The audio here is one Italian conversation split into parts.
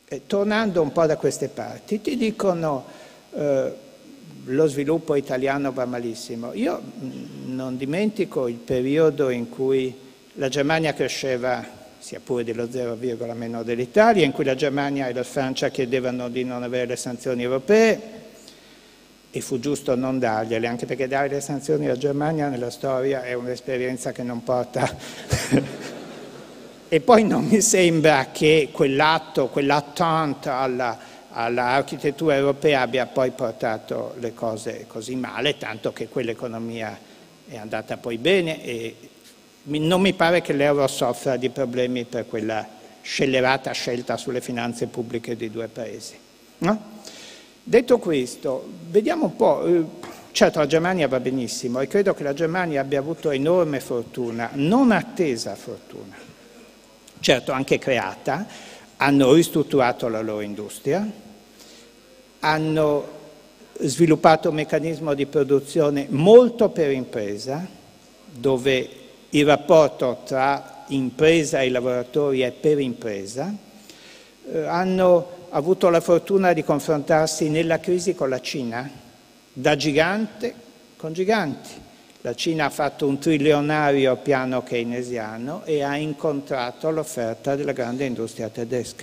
Tornando un po' da queste parti, ti dicono lo sviluppo italiano va malissimo. Io non dimentico il periodo in cui la Germania cresceva, sia pure dello 0, meno dell'Italia, in cui la Germania e la Francia chiedevano di non avere le sanzioni europee, e fu giusto non dargliele, anche perché dare le sanzioni alla Germania nella storia è un'esperienza che non porta... E poi non mi sembra che quell'atto, quell'attente all'architettura europea abbia poi portato le cose così male, tanto che quell'economia è andata poi bene e non mi pare che l'euro soffra di problemi per quella scellerata scelta sulle finanze pubbliche dei due paesi. No? Detto questo, vediamo un po', certo la Germania va benissimo e credo che la Germania abbia avuto enorme fortuna, non attesa fortuna, certo anche creata, hanno ristrutturato la loro industria, hanno sviluppato un meccanismo di produzione molto per impresa, dove il rapporto tra impresa e lavoratori è per impresa, hanno avuto la fortuna di confrontarsi nella crisi con la Cina, da gigante con giganti. La Cina ha fatto un trilionario piano keynesiano e ha incontrato l'offerta della grande industria tedesca.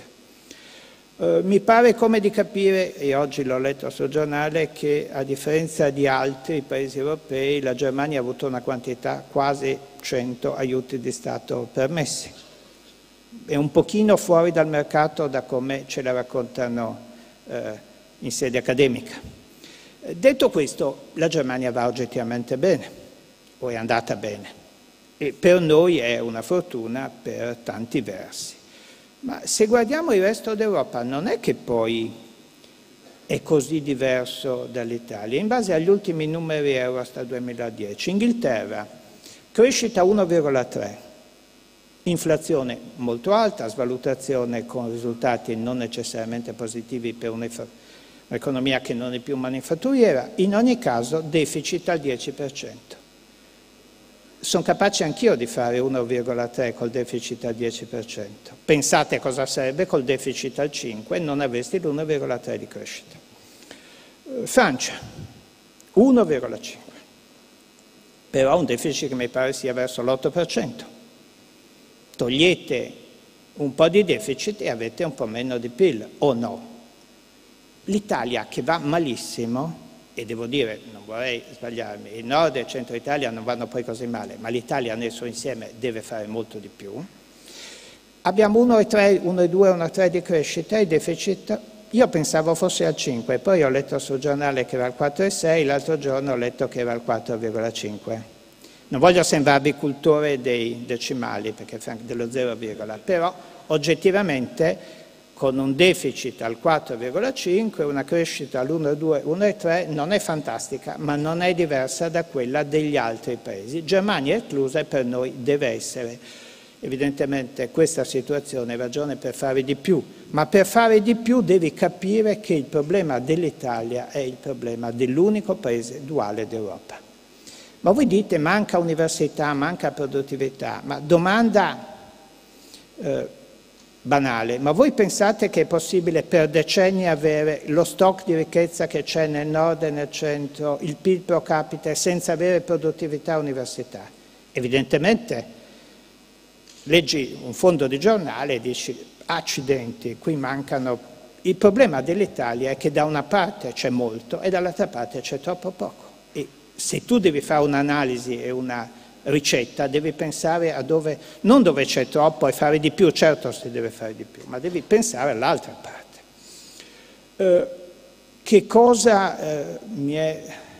Mi pare come di capire, e oggi l'ho letto sul giornale, che a differenza di altri paesi europei la Germania ha avuto una quantità quasi 100 aiuti di Stato permessi. È un pochino fuori dal mercato da come ce la raccontano in sede accademica. Detto questo, la Germania va oggettivamente bene, o è andata bene, e per noi è una fortuna per tanti versi. Ma se guardiamo il resto d'Europa non è che poi è così diverso dall'Italia. In base agli ultimi numeri Eurostat 2010, Inghilterra, crescita 1,3%. Inflazione molto alta, svalutazione con risultati non necessariamente positivi per un'economia che non è più manifatturiera, in ogni caso deficit al 10%. Sono capace anch'io di fare 1,3 col deficit al 10%. Pensate cosa sarebbe col deficit al 5 e non avresti l'1,3 di crescita. Francia, 1,5. Però un deficit che mi pare sia verso l'8%. Togliete un po' di deficit e avete un po' meno di PIL, o no? L'Italia che va malissimo, e devo dire, non vorrei sbagliarmi, il nord e il centro Italia non vanno poi così male, ma l'Italia nel suo insieme deve fare molto di più. Abbiamo 1,3, 1,2, 1,3 di crescita, il deficit, io pensavo fosse al 5, poi ho letto sul giornale che era al 4,6, l'altro giorno ho letto che era al 4,5. Non voglio sembrarvi cultore dei decimali, perché dello 0, però oggettivamente con un deficit al 4,5, una crescita all'1,2, 1,3 non è fantastica, ma non è diversa da quella degli altri paesi. Germania esclusa e per noi deve essere. Evidentemente questa situazione è ragione per fare di più, ma per fare di più devi capire che il problema dell'Italia è il problema dell'unico paese duale d'Europa. Ma voi dite manca università, manca produttività, ma domanda banale, ma voi pensate che è possibile per decenni avere lo stock di ricchezza che c'è nel nord e nel centro, il PIL pro capite, senza avere produttività e università? Evidentemente leggi un fondo di giornale e dici accidenti, qui mancano. Il problema dell'Italia è che da una parte c'è molto e dall'altra parte c'è troppo poco. E se tu devi fare un'analisi e una ricetta, devi pensare a dove, non dove c'è troppo e fare di più, certo si deve fare di più, ma devi pensare all'altra parte. Che cosa mi è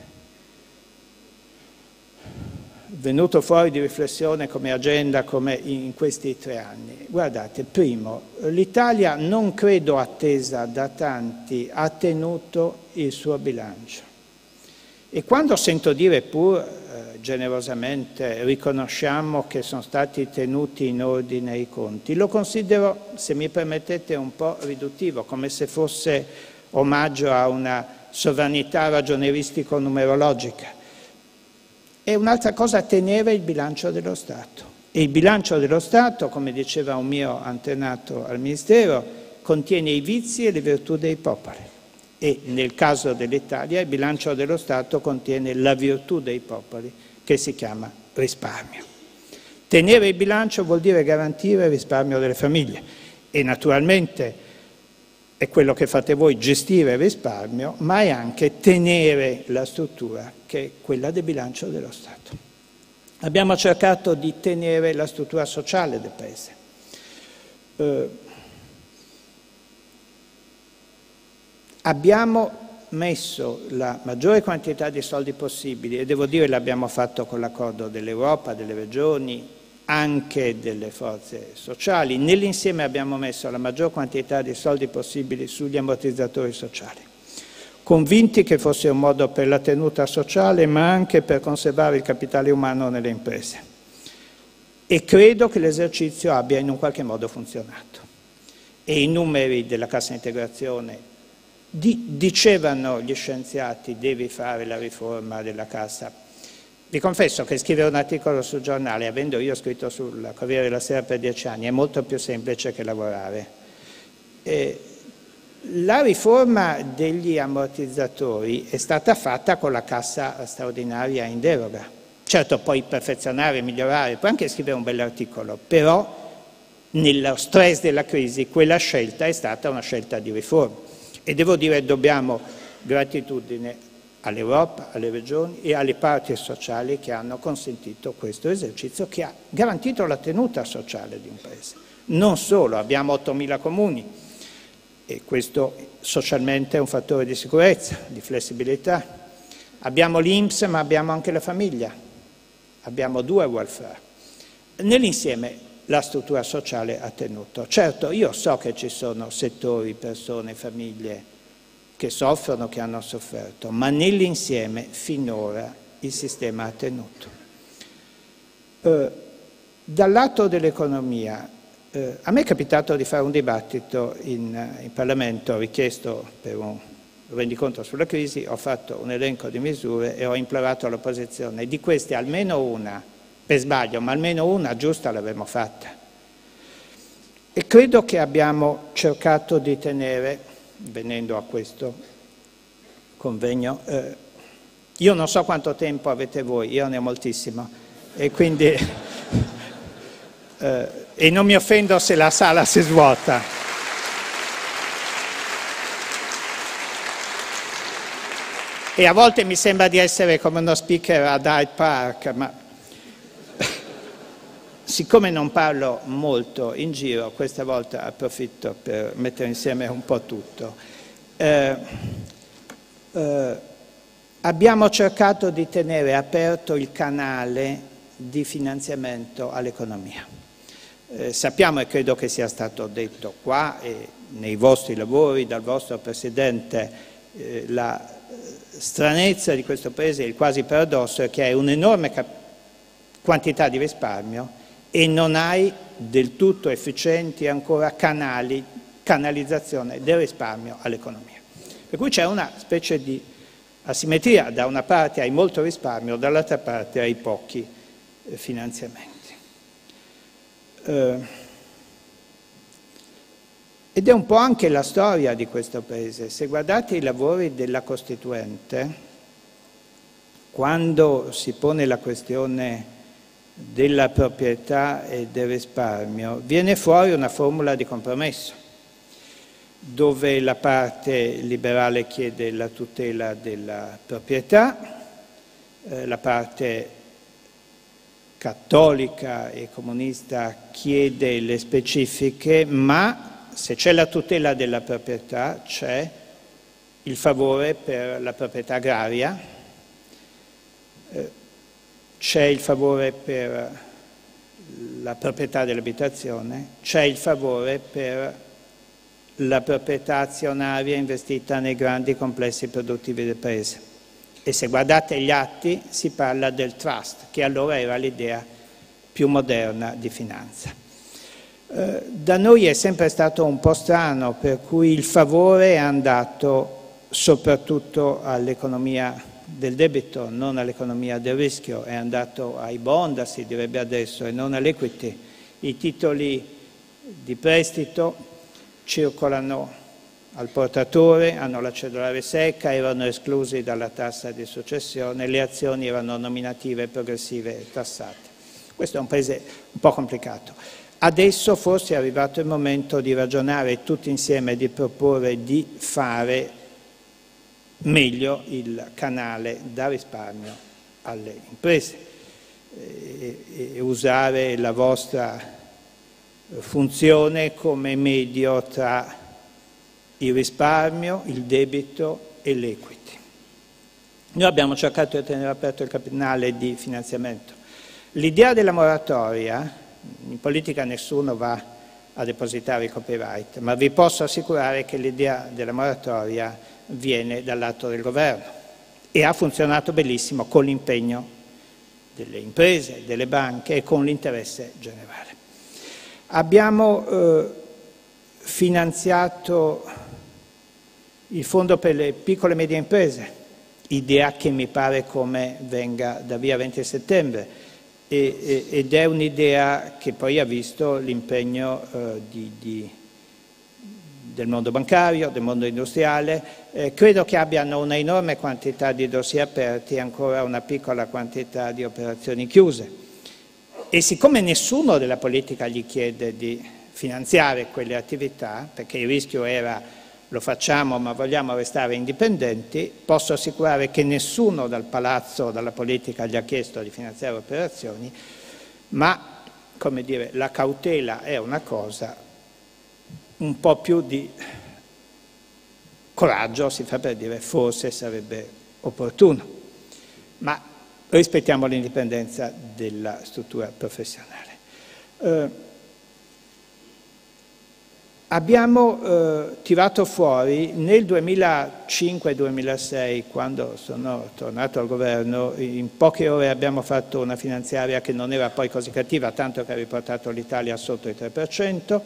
venuto fuori di riflessione come agenda come in questi 3 anni? Guardate, primo, l'Italia non credo attesa da tanti ha tenuto il suo bilancio. E quando sento dire pur generosamente riconosciamo che sono stati tenuti in ordine i conti, lo considero, se mi permettete, un po' riduttivo, come se fosse omaggio a una sovranità ragionieristico-numerologica. È un'altra cosa tenere il bilancio dello Stato. E il bilancio dello Stato, come diceva un mio antenato al Ministero, contiene i vizi e le virtù dei popoli e nel caso dell'Italia il bilancio dello Stato contiene la virtù dei popoli che si chiama risparmio. Tenere il bilancio vuol dire garantire il risparmio delle famiglie e naturalmente è quello che fate voi, gestire il risparmio, ma è anche tenere la struttura che è quella del bilancio dello Stato. Abbiamo cercato di tenere la struttura sociale del Paese. Abbiamo messo la maggiore quantità di soldi possibili e devo dire l'abbiamo fatto con l'accordo dell'Europa, delle regioni, anche delle forze sociali. Nell'insieme abbiamo messo la maggior quantità di soldi possibili sugli ammortizzatori sociali, convinti che fosse un modo per la tenuta sociale ma anche per conservare il capitale umano nelle imprese. E credo che l'esercizio abbia in un qualche modo funzionato. E i numeri della cassa integrazione dicevano gli scienziati devi fare la riforma della cassa. Vi confesso che scrivere un articolo sul giornale, avendo io scritto sul Corriere della Sera per 10 anni, è molto più semplice che lavorare. La riforma degli ammortizzatori è stata fatta con la cassa straordinaria in deroga. Certo, poi perfezionare, migliorare, puoi anche scrivere un bell'articolo, però nello stress della crisi quella scelta è stata una scelta di riforma. E devo dire dobbiamo gratitudine all'Europa, alle regioni e alle parti sociali che hanno consentito questo esercizio che ha garantito la tenuta sociale di un paese. Non solo, abbiamo 8.000 comuni e questo socialmente è un fattore di sicurezza, di flessibilità. Abbiamo l'INPS ma abbiamo anche la famiglia, abbiamo 2 welfare. Nell'insieme la struttura sociale ha tenuto. Certo, io so che ci sono settori, persone, famiglie che soffrono, che hanno sofferto, ma nell'insieme finora il sistema ha tenuto. Dal lato dell'economia, a me è capitato di fare un dibattito in Parlamento, richiesto per un rendiconto sulla crisi, ho fatto un elenco di misure e ho implorato all'opposizione, di queste almeno una, per sbaglio, ma almeno una giusta l'avremmo fatta. E credo che abbiamo cercato di tenere, venendo a questo convegno, io non so quanto tempo avete voi, io ne ho moltissimo, e quindi e non mi offendo se la sala si svuota. E a volte mi sembra di essere come uno speaker ad Hyde Park, ma siccome non parlo molto in giro, questa volta approfitto per mettere insieme un po' tutto. Abbiamo cercato di tenere aperto il canale di finanziamento all'economia. Sappiamo, e credo che sia stato detto qua e nei vostri lavori dal vostro Presidente, la stranezza di questo Paese, il quasi paradosso, è che hai un'enorme quantità di risparmio e non hai del tutto efficienti ancora canalizzazione del risparmio all'economia. Per cui c'è una specie di asimmetria, da una parte hai molto risparmio, dall'altra parte hai pochi finanziamenti. Ed è un po' anche la storia di questo Paese. Se guardate i lavori della Costituente, quando si pone la questione della proprietà e del risparmio, viene fuori una formula di compromesso, dove la parte liberale chiede la tutela della proprietà, la parte cattolica e comunista chiede le specifiche, ma se c'è la tutela della proprietà c'è il favore per la proprietà agraria, c'è il favore per la proprietà dell'abitazione, c'è il favore per la proprietà azionaria investita nei grandi complessi produttivi del Paese. E se guardate gli atti si parla del trust, che allora era l'idea più moderna di finanza. Da noi è sempre stato un po' strano, per cui il favore è andato soprattutto all'economia del debito, non all'economia del rischio, è andato ai bond, si direbbe adesso, e non all'equity. I titoli di prestito circolano al portatore, hanno la cedolare secca, erano esclusi dalla tassa di successione, le azioni erano nominative, progressive e tassate. Questo è un paese un po' complicato. Adesso forse è arrivato il momento di ragionare tutti insieme, di proporre di fare meglio il canale da risparmio alle imprese e usare la vostra funzione come medio tra il risparmio, il debito e l'equity. Noi abbiamo cercato di tenere aperto il canale di finanziamento. L'idea della moratoria, in politica nessuno va a depositare i copyright, ma vi posso assicurare che l'idea della moratoria viene dal lato del governo e ha funzionato benissimo con l'impegno delle imprese, delle banche e con l'interesse generale. Abbiamo finanziato il fondo per le piccole e medie imprese, idea che mi pare come venga da via 20 settembre ed è un'idea che poi ha visto l'impegno del mondo bancario, del mondo industriale. Credo che abbiano una enorme quantità di dossier aperti e ancora una piccola quantità di operazioni chiuse. E siccome nessuno della politica gli chiede di finanziare quelle attività, perché il rischio era lo facciamo ma vogliamo restare indipendenti, posso assicurare che nessuno dal palazzo, dalla politica gli ha chiesto di finanziare operazioni, ma, come dire, la cautela è una cosa, un po' più di coraggio si fa per dire forse sarebbe opportuno, ma rispettiamo l'indipendenza della struttura professionale. Abbiamo tirato fuori nel 2005-2006, quando sono tornato al governo, in poche ore abbiamo fatto una finanziaria che non era poi così cattiva, tanto che ha riportato l'Italia sotto il 3%,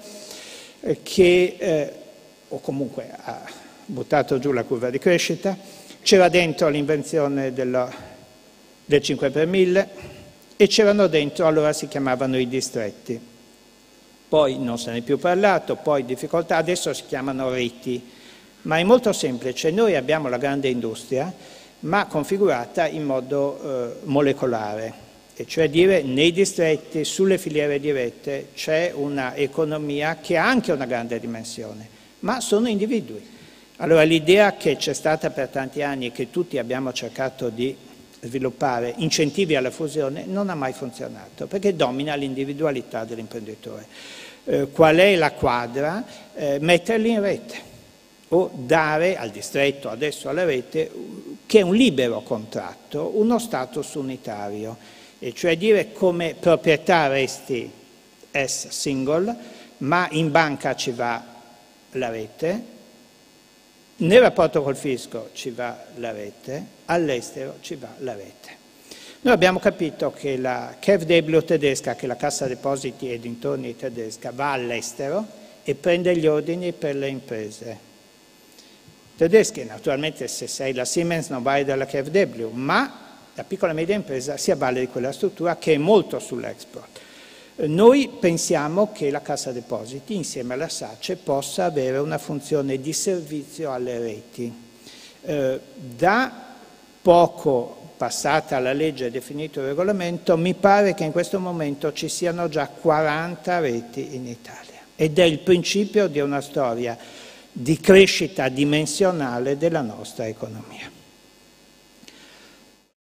o comunque ha buttato giù la curva di crescita. C'era dentro l'invenzione del 5 per 1000 e c'erano dentro, allora si chiamavano i distretti. Poi non se ne è più parlato, poi difficoltà, adesso si chiamano reti, ma è molto semplice. Noi abbiamo la grande industria, ma configurata in modo molecolare, e cioè dire nei distretti, sulle filiere dirette, c'è una economia che ha anche una grande dimensione, ma sono individui. Allora l'idea che c'è stata per tanti anni e che tutti abbiamo cercato di sviluppare, incentivi alla fusione, non ha mai funzionato, perché domina l'individualità dell'imprenditore. Qual è la quadra? Metterli in rete o dare al distretto, adesso alla rete, che è un libero contratto, uno status unitario, e cioè dire come proprietà resti as single, ma in banca ci va la rete, nel rapporto col fisco ci va la rete, all'estero ci va la rete. Noi abbiamo capito che la KfW tedesca, che è la Cassa Depositi e dintorni tedesca, va all'estero e prende gli ordini per le imprese tedesche. Naturalmente se sei la Siemens non vai dalla KfW, ma la piccola e media impresa si avvale di quella struttura che è molto sull'export. Noi pensiamo che la Cassa Depositi, insieme alla SACE, possa avere una funzione di servizio alle reti. Da poco passata la legge e definito il regolamento, mi pare che in questo momento ci siano già 40 reti in Italia. Ed è il principio di una storia di crescita dimensionale della nostra economia.